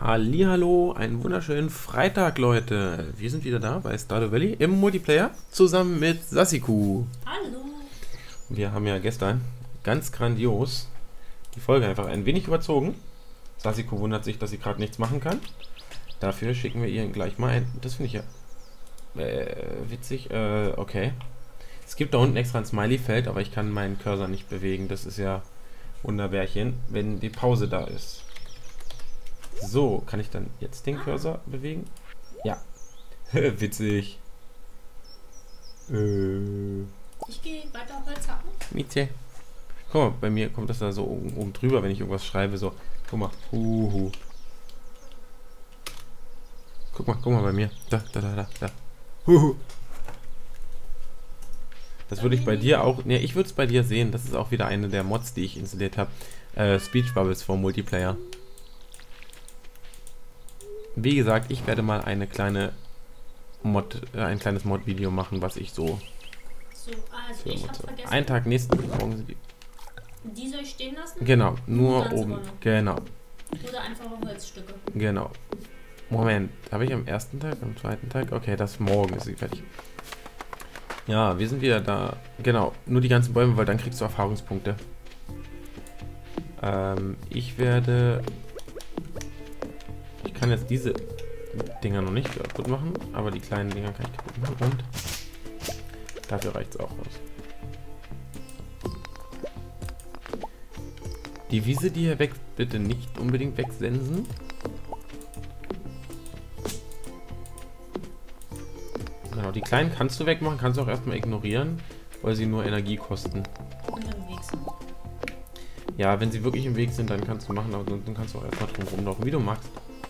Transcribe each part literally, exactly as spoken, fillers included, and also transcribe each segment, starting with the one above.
Hallihallo, einen wunderschönen Freitag, Leute. Wir sind wieder da bei Stardew Valley im Multiplayer zusammen mit Sassiku. Hallo. Wir haben ja gestern ganz grandios die Folge einfach ein wenig überzogen. Sassiku wundert sich, dass sie gerade nichts machen kann. Dafür schicken wir ihr gleich mal ein. Das finde ich ja äh, witzig. Äh, okay. Es gibt da unten extra ein Smiley-Feld, aber ich kann meinen Cursor nicht bewegen. Das ist ja Wunderbärchen, wenn die Pause da ist. So, kann ich dann jetzt den Cursor bewegen? Ja. Witzig. Äh. Ich gehe weiter Holz hacken. Mietje. Guck mal, bei mir kommt das da so oben, oben drüber, wenn ich irgendwas schreibe. So, guck mal. Huhu. Guck mal, guck mal bei mir. Da, da, da, da, da. Huhu. Das würde ich bei dir auch... Ne, ich würde es bei dir sehen. Das ist auch wieder eine der Mods, die ich installiert habe. Äh, Speech Bubbles vom Multiplayer. Wie gesagt, ich werde mal eine kleine Mod, äh, ein kleines Mod-Video machen, was ich so... So, also ich habe vergessen. Einen Tag nächsten Morgen sind die... Die soll ich stehen lassen? Genau, nur Ganze oben. Rolle. Genau, Oder einfache Holzstücke. genau. Moment, habe ich am ersten Tag, am zweiten Tag? Okay, das morgen ist sie fertig. Ja, wir sind wieder da. Genau, nur die ganzen Bäume, weil dann kriegst du Erfahrungspunkte. Ähm, ich werde... Ich kann jetzt diese Dinger noch nicht kaputt machen, aber die kleinen Dinger kann ich kaputt machen und dafür reicht es auch aus. Die Wiese, die hier wächst, bitte nicht unbedingt wegsensen. Genau, die kleinen kannst du wegmachen, kannst du auch erstmal ignorieren, weil sie nur Energie kosten. Und im Weg sind. Ja, wenn sie wirklich im Weg sind, dann kannst du machen, aber dann kannst du auch erstmal drum rumlaufen, wie du magst.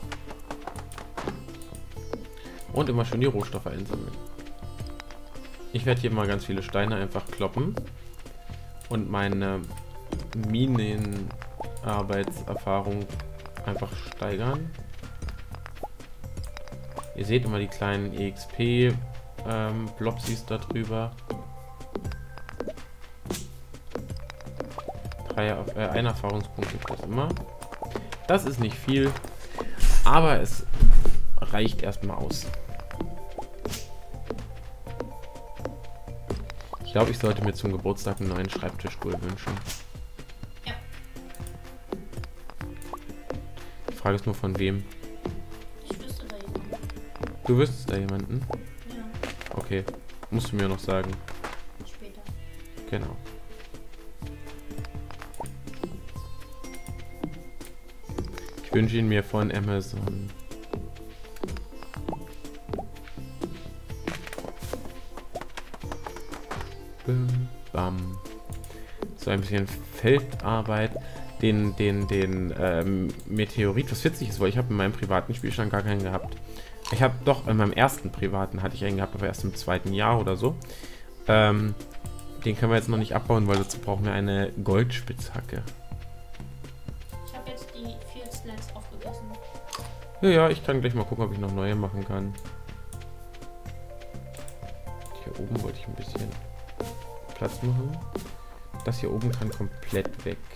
Und immer schön die Rohstoffe einsammeln. Ich werde hier mal ganz viele Steine einfach kloppen und meine Minenarbeitserfahrung einfach steigern. Ihr seht immer die kleinen E X P ähm, Blobsies da drüber. Drei, äh, ein Erfahrungspunkt gibt es immer. Das ist nicht viel, aber es reicht erstmal aus. Ich glaube, ich sollte mir zum Geburtstag einen neuen Schreibtischstuhl wünschen. Ja. Die Frage ist nur von wem. Ich wüsste da jemanden. Du wüsstest da jemanden? Ja, Okay, musst du mir noch sagen. später. Genau. Ich wünsche ihn mir von Amazon. Bim, bam. So ein bisschen Feldarbeit. Den, den, den ähm, Meteorit, was witzig ist, weil ich habe in meinem privaten Spielstand gar keinen gehabt. Ich habe doch, in meinem ersten privaten hatte ich einen gehabt, aber erst im zweiten Jahr oder so. Ähm, den können wir jetzt noch nicht abbauen, weil dazu brauchen wir eine Goldspitzhacke. Ich habe jetzt die vier Slabs aufgegessen. Ja, ja, ich kann gleich mal gucken, ob ich noch neue machen kann. Hier oben wollte ich ein bisschen Platz machen. Das hier oben kann komplett weg.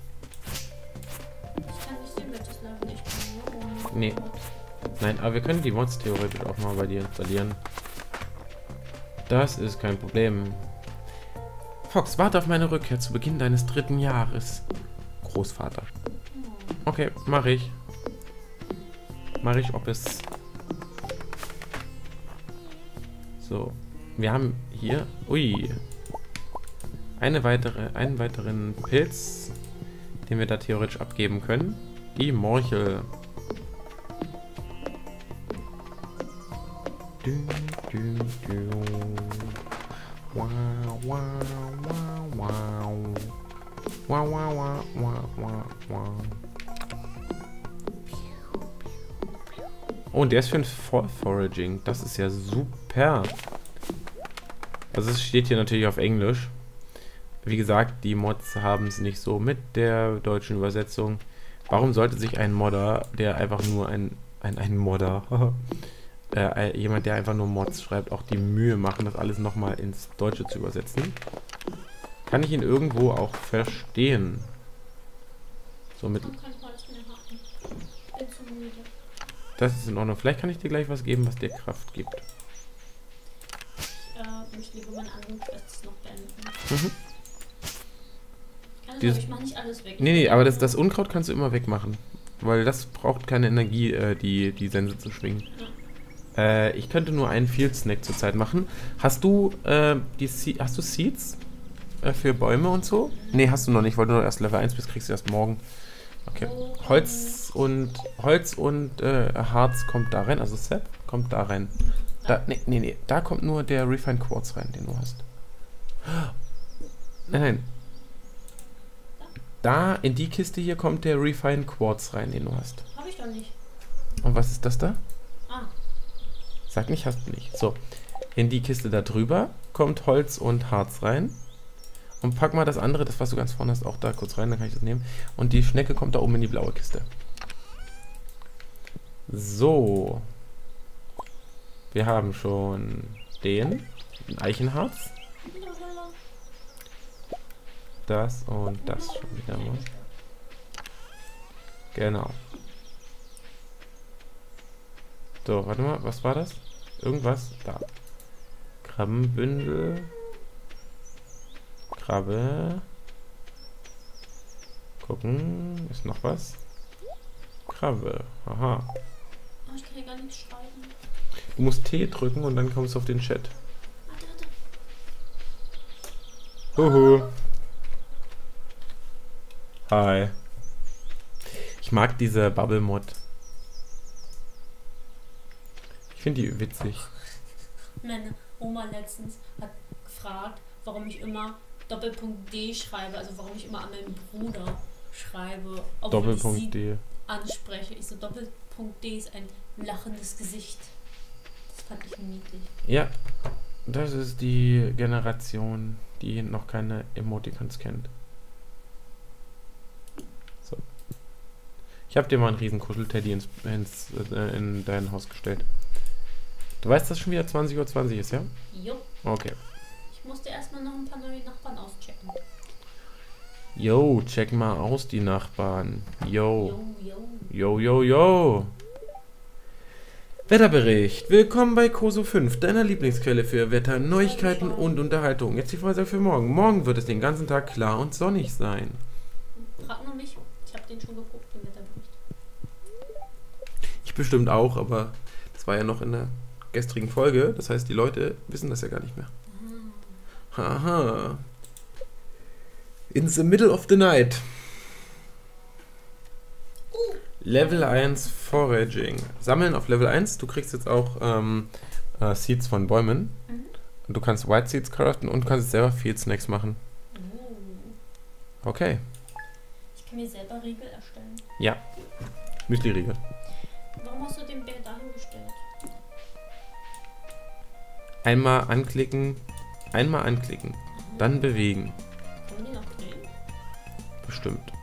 Ich kann nicht sehen, welches Level ich bin. Nee. Nein, aber wir können die Mods theoretisch auch mal bei dir installieren. Das ist kein Problem. Fox, warte auf meine Rückkehr zu Beginn deines dritten Jahres. Großvater. Okay, mache ich. Mache ich, ob es... So. Wir haben hier... Ui. Eine weitere, einen weiteren Pilz, den wir da theoretisch abgeben können. Die Morchel. Du, du, du. Wow, wow, wow, wow. Wow, wow, wow, wow, wow, wow. Oh, und der ist für ein Fall Foraging. Das ist ja super. Also es steht hier natürlich auf Englisch. Wie gesagt, die Mods haben es nicht so mit der deutschen Übersetzung. Warum sollte sich ein Modder, der einfach nur ein... Ein, ein Modder... äh, jemand, der einfach nur Mods schreibt, auch die Mühe machen, das alles nochmal ins Deutsche zu übersetzen? Kann ich ihn irgendwo auch verstehen? So mit... Dann kann ich mal das wieder haken. Ich bin zu müde. Das ist in Ordnung. Vielleicht kann ich dir gleich was geben, was dir Kraft gibt. Ich äh, möchte lieber meine anderen Quests noch beenden. Mhm. Keine Dieses- Sorge, ich mache nicht alles weg. Nee, nee, aber das, das Unkraut kannst du immer wegmachen. Weil das braucht keine Energie, äh, die, die Sense zu schwingen. Äh, ich könnte nur einen Field Snack zurzeit machen. Hast du, äh, die Se hast du Seeds? Äh, für Bäume und so? Nee, hast du noch nicht, weil du noch erst Level eins bist, kriegst du erst morgen. Okay. Holz und Holz und äh, Harz kommt da rein, also Sap kommt da rein. Da, nee, nee, nee, da kommt nur der Refined Quartz rein, den du hast. Nein, nein. Da, in die Kiste hier kommt der Refined Quartz rein, den du hast. Hab ich doch nicht. Und was ist das da? Ah, Sag nicht, hast du nicht. So, in die Kiste da drüber kommt Holz und Harz rein. Und pack mal das andere, das was du ganz vorne hast, auch da kurz rein, dann kann ich das nehmen. Und die Schnecke kommt da oben in die blaue Kiste. So. Wir haben schon den, den Eichenharz. Das und das schon wieder mal. Genau. So, warte mal, was war das? Irgendwas? Da. Krabbenbündel. Krabbe. Gucken. Ist noch was? Krabbe. Aha. oh, ich kann hier gar nichts schreiben. Du musst T drücken und dann kommst du auf den Chat. Warte, warte. Huhu. Hi. Ich mag diese Bubble-Mod. Ich finde die witzig. Meine Oma letztens hat gefragt, warum ich immer Doppelpunkt D schreibe, also warum ich immer an meinen Bruder schreibe, obwohl Doppelpunkt ich sie D. anspreche. Ich so, Doppelpunkt D ist ein lachendes Gesicht. Das fand ich niedlich. Ja, das ist die Generation, die noch keine Emoticons kennt. So. Ich habe dir mal einen riesen Kuschelteddy ins, ins, äh, in dein Haus gestellt. Du weißt, dass schon wieder zwanzig Uhr zwanzig ist, ja? Jo. Okay. Ich musste erstmal noch ein paar neue Nachbarn auschecken. Yo, check mal aus die Nachbarn. Yo. Jo, jo. Yo, yo, yo. Wetterbericht. Willkommen bei Koso fünf, deiner Lieblingsquelle für Wetter, Neuigkeiten und Unterhaltung. Jetzt die Vorhersage für morgen. Morgen wird es den ganzen Tag klar und sonnig sein. Frag nur mich. Ich habe den schon geguckt, den Wetterbericht. Ich bestimmt auch, aber das war ja noch in der gestrigen Folge. Das heißt, die Leute wissen das ja gar nicht mehr. Haha. In the middle of the night. Level eins Foraging. Sammeln auf Level eins. Du kriegst jetzt auch ähm, äh, Seeds von Bäumen. Mhm. Und du kannst White Seeds craften und du kannst selber Field Snacks machen. Oh. Okay. Ich kann mir selber Riegel erstellen. Ja. Müsli-Riegel. Warum hast du den Bär dahin gestellt? Einmal anklicken. Einmal anklicken. Dann bewegen. Kann man den auch drehen? Bestimmt.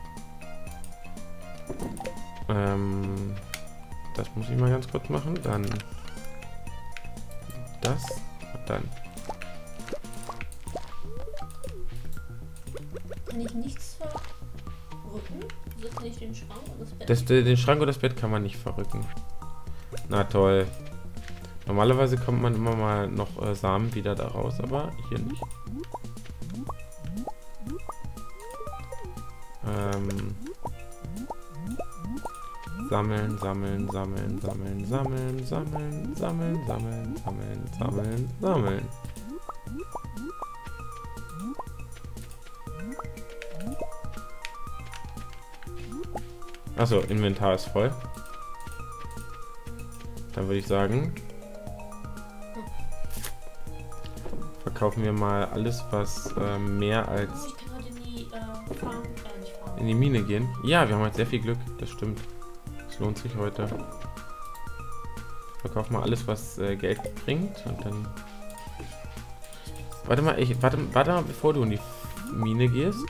Ähm, das muss ich mal ganz kurz machen. Dann das und dann. Kann ich nichts verrücken? So kann ich den Schrank und das Bett. Das, den Schrank oder das Bett kann man nicht verrücken. Na toll. Normalerweise kommt man immer mal noch äh, Samen wieder da raus, aber hier nicht. Ähm, sammeln, sammeln, sammeln, sammeln, sammeln, sammeln, sammeln, sammeln, sammeln, sammeln, sammeln. Achso, Inventar ist voll. Dann würde ich sagen, verkaufen wir mal alles, was äh, mehr als Oh, ich kann heute in die äh, Farm, äh, nicht Farm. in die Mine gehen. Ja, wir haben halt sehr viel Glück, das stimmt. Es lohnt sich heute. Verkauf mal alles, was äh, Geld bringt und dann... Warte mal, ich, warte, warte mal, bevor du in die Mine gehst.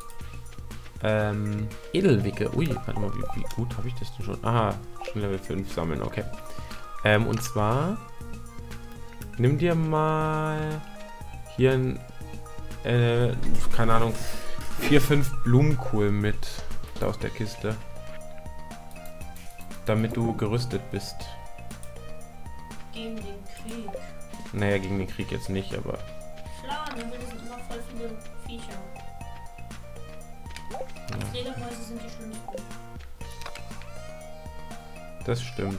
Ähm, Edelwicke. Ui, warte mal, wie, wie gut habe ich das denn schon? Aha, schon Level fünf sammeln, okay. Ähm, und zwar... Nimm dir mal... Hier ein... Äh, keine Ahnung... vier, fünf Blumenkohl mit. Da aus der Kiste. Damit du gerüstet bist. Gegen den Krieg. Naja, gegen den Krieg jetzt nicht, aber... Klar, ne, weil das sind immer voll viele Viecher. Ja. Fledermäuse sind die schlimmsten. Das stimmt.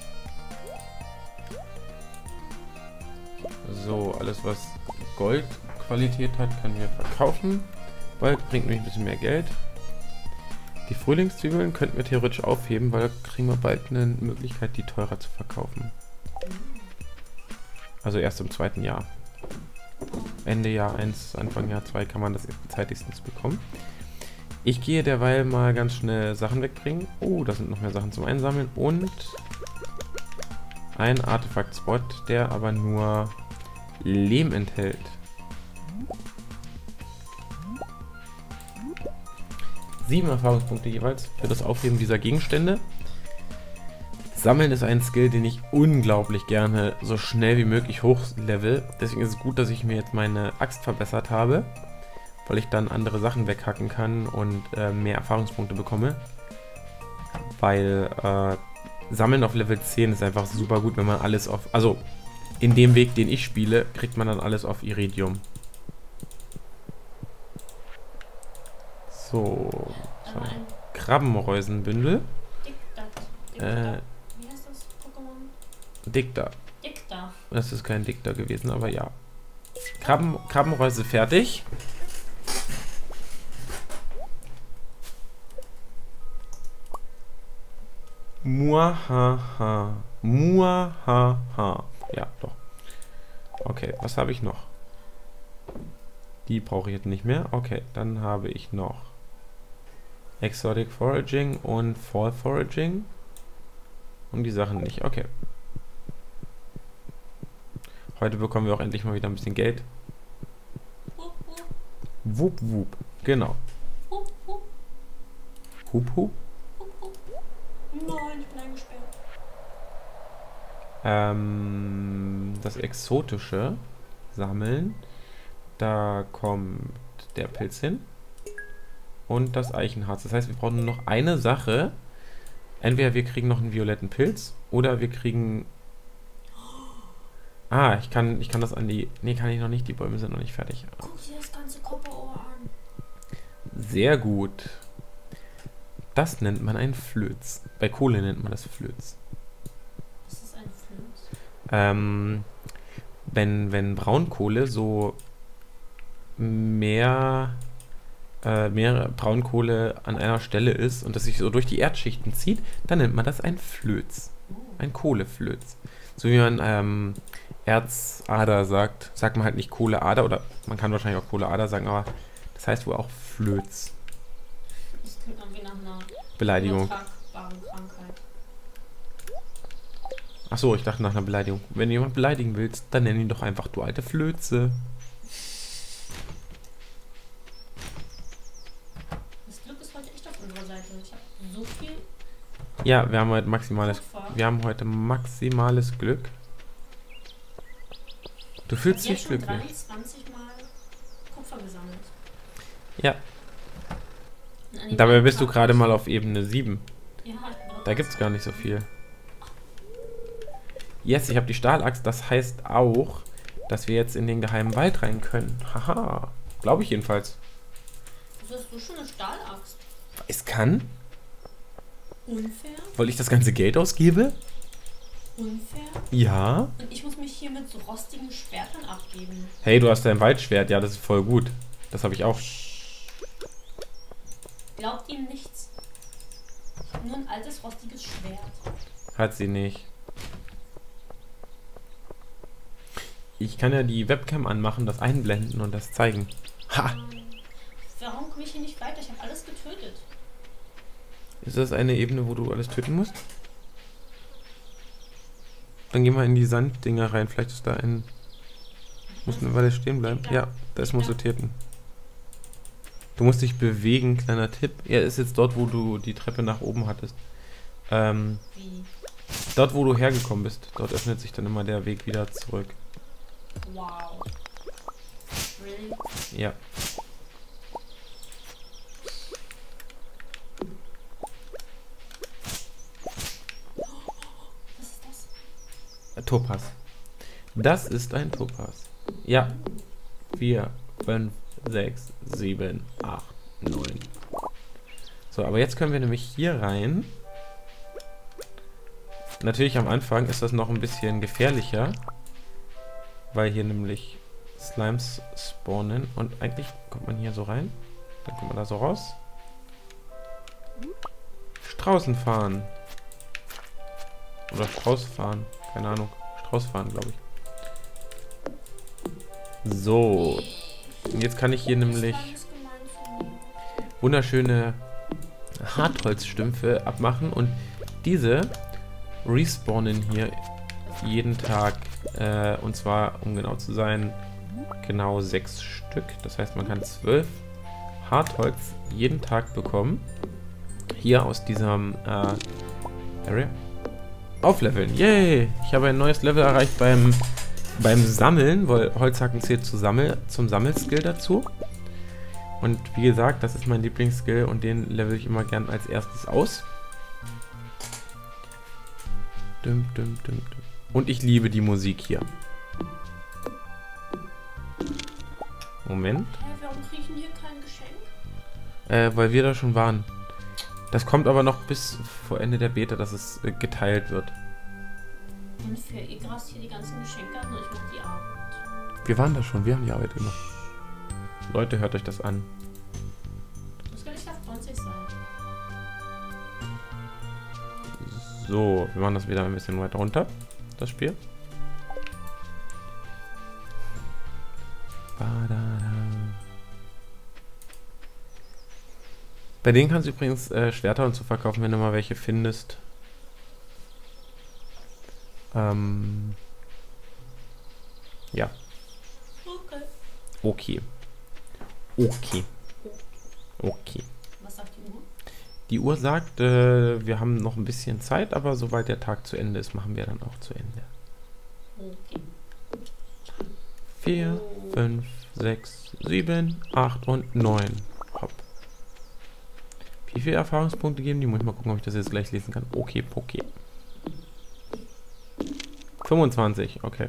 So, alles was Goldqualität hat, können wir verkaufen. Weil bringt nämlich ein bisschen mehr Geld. Die Frühlingszwiebeln könnten wir theoretisch aufheben, weil da kriegen wir bald eine Möglichkeit, die teurer zu verkaufen. Also erst im zweiten Jahr. Ende Jahr eins, Anfang Jahr zwei kann man das zeitigstens bekommen. Ich gehe derweil mal ganz schnell Sachen wegbringen. Oh, da sind noch mehr Sachen zum Einsammeln. Und ein Artefakt-Spot, der aber nur Lehm enthält. Sieben Erfahrungspunkte jeweils für das Aufheben dieser Gegenstände. Sammeln ist ein Skill, den ich unglaublich gerne so schnell wie möglich hochlevel. Deswegen ist es gut, dass ich mir jetzt meine Axt verbessert habe, weil ich dann andere Sachen weghacken kann und äh, mehr Erfahrungspunkte bekomme. Weil äh, Sammeln auf Level zehn ist einfach super gut, wenn man alles auf... Also, in dem Weg, den ich spiele, kriegt man dann alles auf Iridium. So. so. Krabbenreusenbündel. Äh, Wie heißt das Pokémon? Dicta. Dicta. Das ist kein Dicta gewesen, aber ja. Krabben, Krabbenreuse fertig. Muahaha. Muahaha. Ja, doch. Okay, was habe ich noch? Die brauche ich jetzt nicht mehr. Okay, dann habe ich noch Exotic Foraging und Fall Foraging. Und die Sachen nicht. Okay. Heute bekommen wir auch endlich mal wieder ein bisschen Geld. Hup, hup. Wup, wup. Genau. Hup, hup. Hup, hup. Hup, hup. Nein, ich bin eingesperrt. Ähm, das Exotische sammeln. Da kommt der Pilz hin. Und das Eichenharz. Das heißt, wir brauchen nur noch eine Sache. Entweder wir kriegen noch einen violetten Pilz oder wir kriegen... Ah, ich kann, ich kann das an die... Nee, kann ich noch nicht. Die Bäume sind noch nicht fertig. Guck dir das ganze Kopperohr an. Sehr gut. Das nennt man ein Flöz. Bei Kohle nennt man das Flöz. Was ist ein Flöz? Ähm, wenn, wenn Braunkohle so mehr... Äh, mehr Braunkohle an einer Stelle ist und das sich so durch die Erdschichten zieht, dann nennt man das ein Flöz. Ein Kohleflöz. So wie man ähm, Erzader sagt, sagt man halt nicht Kohleader oder man kann wahrscheinlich auch Kohleader sagen, aber das heißt wohl auch Flöz. Das klingt irgendwie nach einer Beleidigung. übertragbaren Krankheit. Achso, ich dachte nach einer Beleidigung. Wenn du jemand beleidigen willst, dann nenn ihn doch einfach du alte Flöze. So viel? Ja, wir haben heute maximales Kupfer. Wir haben heute maximales Glück. Du fühlst dich glücklich. dreiundzwanzig Mal Kupfer gesammelt. Ja. Dabei bist du gerade mal auf Ebene sieben. Ja, da gibt's gar nicht so viel. Yes, ich habe die Stahlaxt. Das heißt auch, dass wir jetzt in den geheimen Wald rein können. Haha. Glaube ich jedenfalls. Wieso hast du schon eine Stahlaxt? Es kann. Unfair? Weil ich das ganze Geld ausgebe? Unfair? Ja. Und ich muss mich hier mit so rostigen Schwertern abgeben. Hey, du hast dein Waldschwert. Ja, das ist voll gut. Das habe ich auch. Glaubt ihm nichts. Ich habe nur ein altes, rostiges Schwert. Hat sie nicht. Ich kann ja die Webcam anmachen, das einblenden und das zeigen. Ha! Warum komme ich hier nicht weiter? Ich habe alles getötet. Ist das eine Ebene, wo du alles töten musst? Dann gehen wir in die Sanddinger rein. Vielleicht ist da ein... Muss eine Weile stehen bleiben. Ja, da ist Musotierten. Du musst dich bewegen, kleiner Tipp. Er ist jetzt dort, wo du die Treppe nach oben hattest. Ähm, Wie? Dort, wo du hergekommen bist. Dort öffnet sich dann immer der Weg wieder zurück. Wow. Really? Ja. Topaz. Das ist ein Topaz. Ja. vier, fünf, sechs, sieben, acht, neun. So, aber jetzt können wir nämlich hier rein. Natürlich am Anfang ist das noch ein bisschen gefährlicher, weil hier nämlich Slimes spawnen und eigentlich kommt man hier so rein, dann kommt man da so raus. Straußen fahren. Oder Strauß fahren, keine Ahnung. Strauß fahren, glaube ich. So. Und jetzt kann ich hier nämlich wunderschöne Hartholzstümpfe abmachen und diese respawnen hier jeden Tag, äh, und zwar, um genau zu sein, genau sechs Stück. Das heißt, man kann zwölf Hartholz jeden Tag bekommen. Hier aus diesem äh, Area. Aufleveln. Yay! Ich habe ein neues Level erreicht beim, beim Sammeln, weil Holzhacken zählt zu Sammel, zum Sammelskill dazu. Und wie gesagt, das ist mein Lieblingsskill und den level ich immer gern als erstes aus. Dum, dum, dum, dum. Und ich liebe die Musik hier. Moment. Hä, warum kriegen hier kein Geschenk? Äh, weil wir da schon waren. Das kommt aber noch bis vor Ende der Beta, dass es äh, geteilt wird. Und für Igras hier die ganzen Geschenke an, ich mach die Arbeit. Wir waren da schon, wir haben die Arbeit gemacht. Leute, hört euch das an. Das kann nicht auf zwanzig sein. So, wir machen das wieder ein bisschen weiter runter, das Spiel. Bei denen kannst du übrigens äh, Schwerter und so verkaufen, wenn du mal welche findest. Ähm, ja. Okay. Okay. Okay. Okay. Was sagt die Uhr? Die Uhr sagt, äh, wir haben noch ein bisschen Zeit, aber sobald der Tag zu Ende ist, machen wir dann auch zu Ende. Okay. vier, fünf, sechs, sieben, acht und neun. Hopp. Wie viele Erfahrungspunkte geben die? Muss ich mal gucken, ob ich das jetzt gleich lesen kann. Okay, okay. fünfundzwanzig, okay.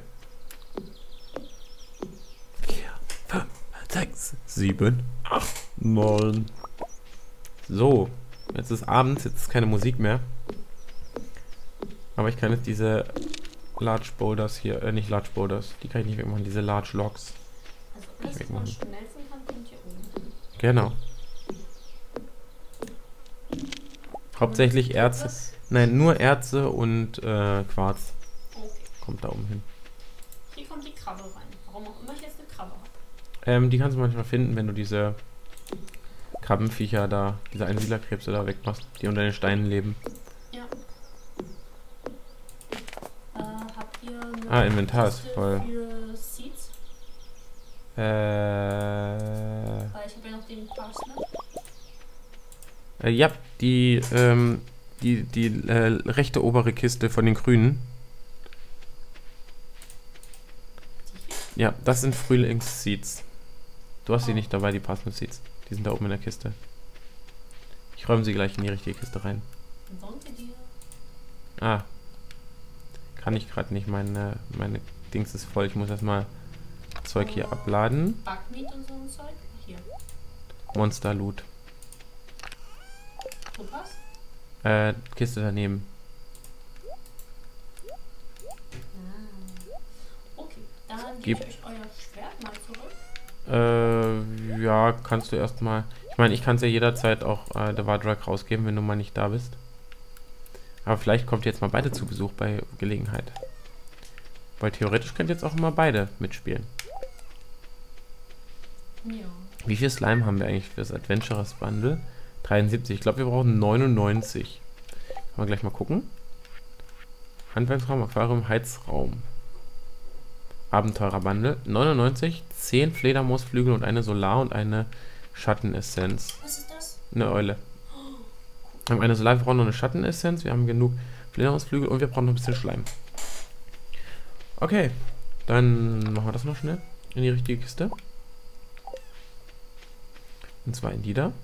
vier, fünf, sechs, sieben, acht, neun. So, jetzt ist abends, jetzt ist keine Musik mehr. Aber ich kann jetzt diese Large Boulders hier, äh, nicht Large Boulders, die kann ich nicht wegmachen, diese Large Logs. Also alles, was man schmelzen kann, kommt hier oben. Genau. Hauptsächlich Erze. Nein, nur Erze und äh, Quarz. Okay. Kommt da oben hin. Hier kommt die Krabbe rein. Warum auch immer ich jetzt eine Krabbe habe. Ähm, die kannst du manchmal finden, wenn du diese Krabbenviecher da, diese Einsiedlerkrebse da wegmachst, die unter den Steinen leben. Ja. Äh, habt ihr eine Ah, Inventar ist Kiste voll. für Seeds? Äh. Weil ich habe ja noch den Parsnip. äh ja, die, ähm, die, die äh, rechte obere Kiste von den Grünen. Ja, das sind Frühlingsseeds. Du hast sie nicht dabei, die Parsnip Seeds. Die sind da oben in der Kiste. Ich räume sie gleich in die richtige Kiste rein. Wollt ihr die? Ah. Kann ich gerade nicht. Meine, meine Dings ist voll. Ich muss erstmal Zeug hier abladen. Backmeat und so ein Zeug? Hier. Monster Loot. Topaz? Äh, Kiste daneben. Ah. Okay, dann Gib- gebe ich euch euer Schwert mal zurück. Äh, ja, kannst du erstmal. Ich meine, ich kann es ja jederzeit auch äh, der Wardrug rausgeben, wenn du mal nicht da bist. Aber vielleicht kommt jetzt mal beide zu Besuch bei Gelegenheit. Weil theoretisch könnt ihr jetzt auch immer beide mitspielen. Ja. Wie viel Slime haben wir eigentlich für das Adventurers Bundle? dreiundsiebzig. Ich glaube, wir brauchen neunundneunzig. Können wir gleich mal gucken. Handwerksraum, Aquarium, Heizraum. Abenteurer-Bundle. neunundneunzig, zehn Fledermausflügel und eine Solar- und eine Schattenessenz. Was ist das? Eine Eule. Wir haben eine Solar, wir brauchen noch eine Schattenessenz. Wir haben genug Fledermausflügel und wir brauchen noch ein bisschen Schleim. Okay, dann machen wir das noch schnell in die richtige Kiste. Und zwar in die da.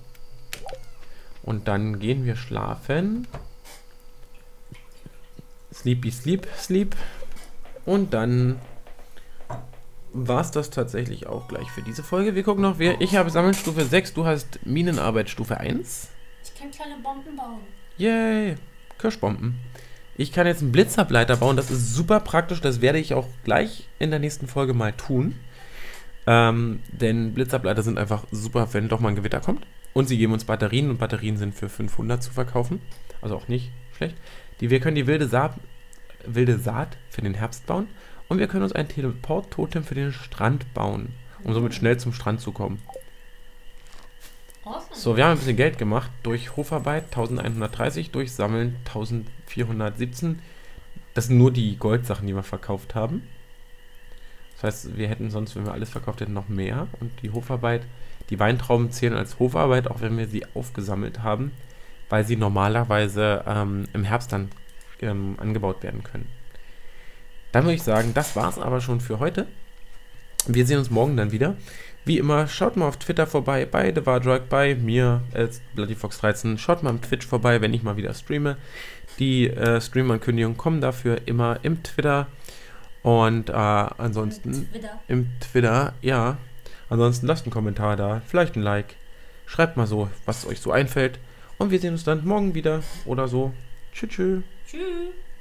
Und dann gehen wir schlafen. Sleepy, sleep, sleep. Und dann war es das tatsächlich auch gleich für diese Folge. Wir gucken noch, wer. Ich habe Sammelstufe sechs, du hast Minenarbeit Stufe eins. Ich kann kleine Bomben bauen. Yay, Kirschbomben. Ich kann jetzt einen Blitzableiter bauen, das ist super praktisch, das werde ich auch gleich in der nächsten Folge mal tun. Ähm, denn Blitzableiter sind einfach super, wenn doch mal ein Gewitter kommt. Und sie geben uns Batterien und Batterien sind für fünfhundert zu verkaufen. Also auch nicht schlecht. Die, wir können die wilde Saat, wilde Saat für den Herbst bauen. Und wir können uns ein Teleport-Totem für den Strand bauen, um somit schnell zum Strand zu kommen. Awesome. So, wir haben ein bisschen Geld gemacht durch Hofarbeit elfhundertdreißig, durch Sammeln vierzehnhundertsiebzehn. Das sind nur die Goldsachen, die wir verkauft haben. Das heißt, wir hätten sonst, wenn wir alles verkauft hätten, noch mehr. Und die Hofarbeit, die Weintrauben zählen als Hofarbeit, auch wenn wir sie aufgesammelt haben, weil sie normalerweise ähm, im Herbst dann ähm, angebaut werden können. Dann würde ich sagen, das war's aber schon für heute. Wir sehen uns morgen dann wieder. Wie immer, schaut mal auf Twitter vorbei, bei The Wardrug, bei mir, als BloodyFox dreizehn. Schaut mal am Twitch vorbei, wenn ich mal wieder streame. Die äh, Stream-Ankündigungen kommen dafür immer im Twitter. Und äh, ansonsten Im Twitter. im Twitter, ja. Ansonsten lasst einen Kommentar da, vielleicht ein Like. Schreibt mal so, was euch so einfällt. Und wir sehen uns dann morgen wieder oder so. Tschüss, tschüss. Tschüss.